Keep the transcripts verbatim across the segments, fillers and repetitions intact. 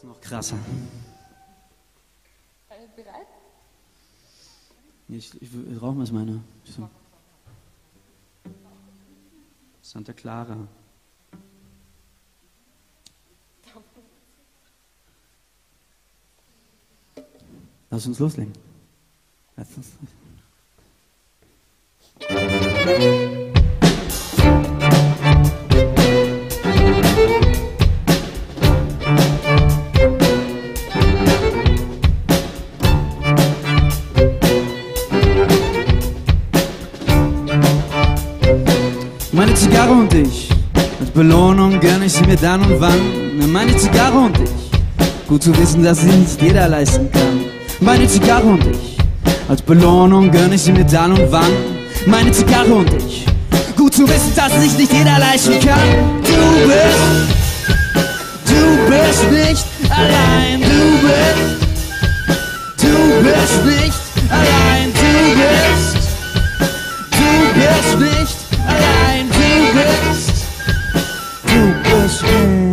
wird's noch krasser. Bereit? Ich, ich, ich rauche mal meine. So. Santa Clara. Lass uns loslegen. Lass uns Meine Zigarre und ich, als Belohnung gönn ich sie mir dann und wann. Meine Zigarre und ich, gut zu wissen, dass sie nicht jeder leisten kann. Meine Zigarre und ich, als Belohnung gönn ich sie mir dann und wann. Meine Zigarre und ich, gut zu wissen, dass sich nicht jeder leisten kann. Du bist, du bist nicht allein, du bist, du bist nicht allein, du bist, du bist nicht allein, du bist, du bist nicht.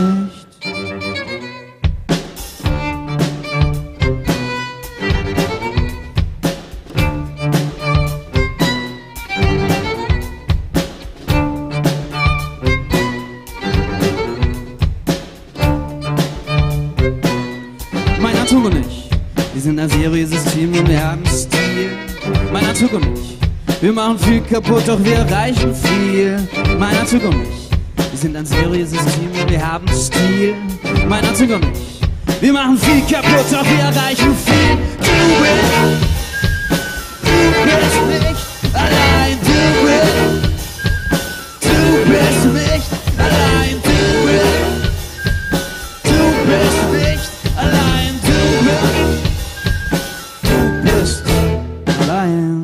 Mein Anzug und ich, wir sind ein seriöses Team und wir haben Stil. Mein Anzug und ich, wir machen viel kaputt, doch wir erreichen viel. Mein Anzug und ich, wir sind ein seriöses Team und wir haben Stil. Mein Anzug und ich, wir machen viel kaputt, doch wir erreichen viel. Du bist, du bist nicht allein, du bist, du bist nicht allein, du bist, du bist nicht allein, du bist, du bist allein.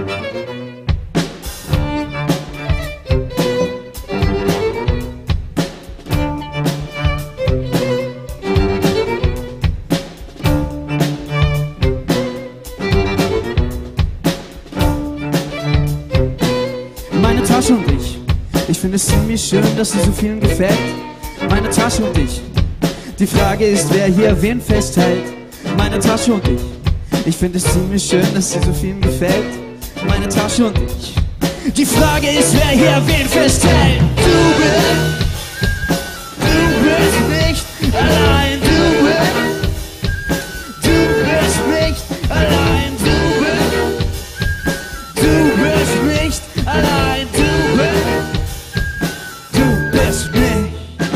Meine Tasche und ich, ich finde es ziemlich schön, dass sie so vielen gefällt. Meine Tasche und ich, die Frage ist, wer hier wen festhält. Meine Tasche und ich, ich finde es ziemlich schön, dass sie so vielen gefällt. Meine Tasche und ich, die Frage ist, wer hier wen festhält. Du bist, du bist nicht allein, du bist, du bist nicht allein, du bist, du bist nicht allein, du bist, du bist nicht.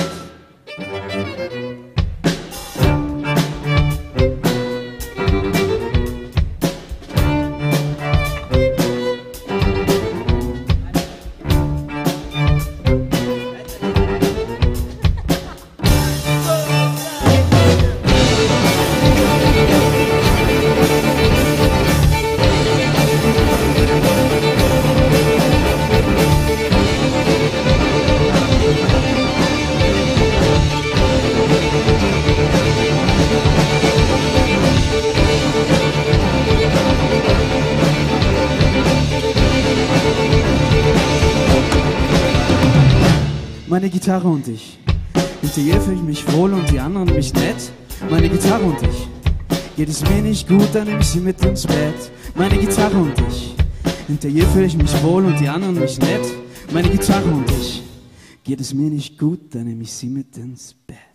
Meine Gitarre und ich, hinter ihr fühle ich mich wohl und die anderen mich nett. Meine Gitarre und ich, geht es mir nicht gut, dann nehme ich sie mit ins Bett. Meine Gitarre und ich, hinter ihr fühle ich mich wohl und die anderen mich nett. Meine Gitarre und ich, geht es mir nicht gut, dann nehme ich sie mit ins Bett.